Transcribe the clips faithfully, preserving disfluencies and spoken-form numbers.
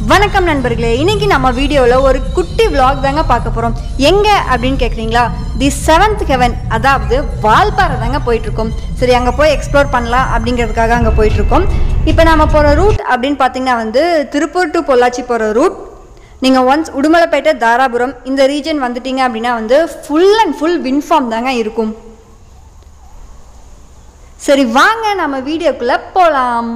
வணக்கம் நண்பர்களே, இன்னைக்கு நம்ம வீடியோவில் ஒரு குட்டி vlog தாங்க பார்க்க போகிறோம். எங்கே அப்படின்னு கேட்குறீங்களா? தி செவன்த் ஹெவன், அதாவது வால்பாறை தாங்க போயிட்டுருக்கோம். சரி, அங்கே போய் எக்ஸ்ப்ளோர் பண்ணலாம் அப்படிங்கிறதுக்காக அங்கே போயிட்டுருக்கோம். இப்போ நம்ம போகிற ரூட் அப்படின்னு பார்த்தீங்கன்னா வந்து திருப்பூர் டு பொள்ளாச்சி போகிற ரூட். நீங்கள் ஒன்ஸ் உடுமலைப்பேட்டை, தாராபுரம் இந்த ரீஜன் வந்துட்டீங்க அப்படின்னா வந்து ஃபுல் அண்ட் ஃபுல் வின்ஃபார்ம் தாங்க இருக்கும். சரி வாங்க நம்ம வீடியோக்குள்ளே போகலாம்.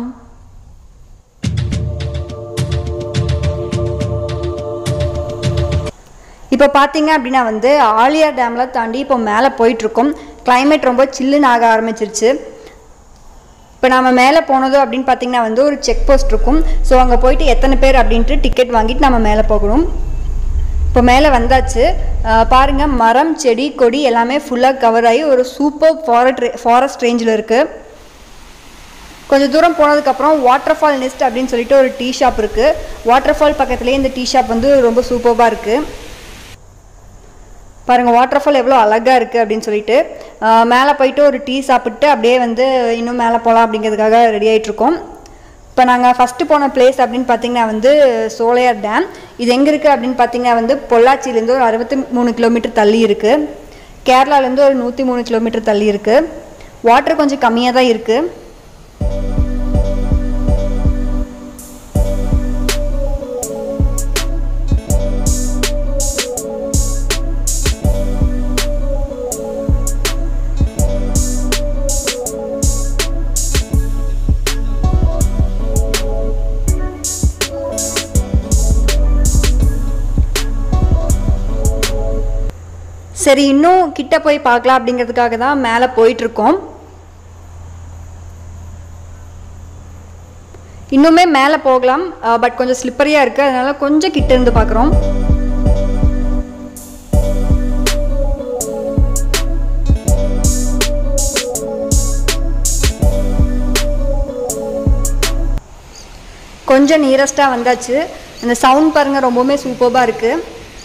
இப்போ பார்த்தீங்க அப்படின்னா வந்து ஆலியார் டேமில் தாண்டி இப்போ மேலே போயிட்டுருக்கோம். கிளைமேட் ரொம்ப சில்லுன்னு ஆக ஆரம்பிச்சிருச்சு. இப்போ நம்ம மேலே போனது அப்படின்னு பார்த்தீங்கன்னா வந்து ஒரு செக் போஸ்ட் இருக்கும். ஸோ அங்கே போயிட்டு எத்தனை பேர் அப்படின்ட்டு டிக்கெட் வாங்கிட்டு நம்ம மேலே போகணும். இப்போ மேலே வந்தாச்சு. பாருங்கள், மரம் செடி கொடி எல்லாமே ஃபுல்லாக கவர் ஆகி ஒரு சூப்பர் ஃபாரஸ்ட் ஃபாரஸ்ட் ரேஞ்சில் இருக்குது. கொஞ்சம் தூரம் போனதுக்கப்புறம் வாட்டர் ஃபால் நெஸ்ட் அப்படின்னு சொல்லிட்டு ஒரு டீ ஷாப் இருக்குது. வாட்டர் ஃபால் பக்கத்துலேயே இந்த டீ ஷாப் வந்து ரொம்ப சூப்பராக இருக்குது. பாருங்கள், வாட்டர் ஃபால் எவ்வளோ அழகாக இருக்குது அப்படின்னு சொல்லிட்டு மேலே போயிட்டு ஒரு டீ சாப்பிட்டு அப்படியே வந்து இன்னும் மேலே போகலாம் அப்படிங்கிறதுக்காக ரெடி ஆகிட்ருக்கோம். இப்போ நாங்கள் ஃபஸ்ட்டு போன பிளேஸ் அப்படின்னு பார்த்திங்கன்னா வந்து sholayar டேம். இது எங்கே இருக்குது அப்படின்னு பார்த்திங்கன்னா வந்து பொள்ளாச்சியிலேருந்து ஒரு அறுபத்தி மூணு கிலோமீட்டர் தள்ளி இருக்குது. கேரளாலேருந்து ஒரு நூற்றி மூணு கிலோமீட்டர் தள்ளி இருக்குது. வாட்டர் கொஞ்சம் கம்மியாக தான் இருக்குது. சரி, இன்னும் கிட்ட போய் பார்க்கலாம் அப்படிங்கிறதுக்காக தான் மேலே போயிட்டுருக்கோம். இன்னுமே மேலே போகலாம், பட் கொஞ்சம் ஸ்லிப்பரியாக இருக்குது. அதனால கொஞ்சம் கிட்ட இருந்து பார்க்குறோம். கொஞ்சம் நியரஸ்டாக வந்தாச்சு. அந்த சவுண்ட் பாருங்கள், ரொம்பவுமே சூப்பராக இருக்குது.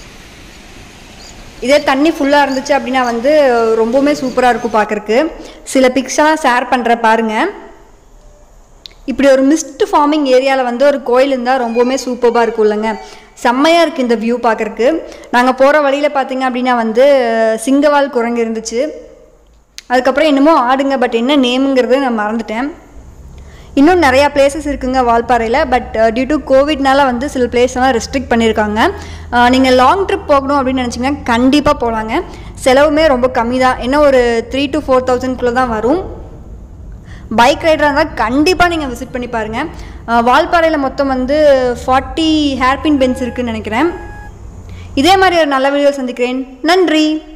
இதே தண்ணி ஃபுல்லாக இருந்துச்சு அப்படின்னா வந்து ரொம்பவுமே சூப்பராக இருக்கும் பார்க்குறக்கு. சில பிக்ஸ்லாம் ஷேர் பண்ணுற பாருங்கள். இப்படி ஒரு மிஸ்ட் ஃபார்மிங் ஏரியாவில் வந்து ஒரு கோயில் இருந்தால் ரொம்பவுமே சூப்பராக இருக்கும் இல்லைங்க. செம்மையாக இருக்குது இந்த வியூ பார்க்குறக்கு. நாங்கள் போகிற வழியில் பார்த்திங்க அப்படின்னா வந்து சிங்கவால் குரங்கு இருந்துச்சு. அதுக்கப்புறம் என்னமோ ஆடுங்க, பட் என்ன நேமுங்கிறது நான் மறந்துட்டேன். இன்னும் நிறையா பிளேசஸ் இருக்குங்க வால்பாறையில். பட் டியூ டு கோவிட்னால வந்து சில பிளேஸ்லாம் ரெஸ்ட்ரிக்ட் பண்ணியிருக்காங்க. நீங்கள் லாங் ட்ரிப் போகணும் அப்படின்னு நினச்சிங்கன்னா கண்டிப்பாக போகலாங்க. செலவுமே ரொம்ப கம்மி தான். என்ன ஒரு த்ரீ டு ஃபோர் தௌசண்ட்குள்ளே தான் வரும். பைக் ரைடராக இருந்தால் கண்டிப்பாக நீங்கள் விசிட் பண்ணி பாருங்கள். வால்பாறையில் மொத்தம் வந்து ஃபார்ட்டி ஹேர்பின் பென்ஸ் இருக்குதுன்னு நினைக்கிறேன். இதே மாதிரி ஒரு நல்ல வீடியோ சந்திக்கிறேன். நன்றி.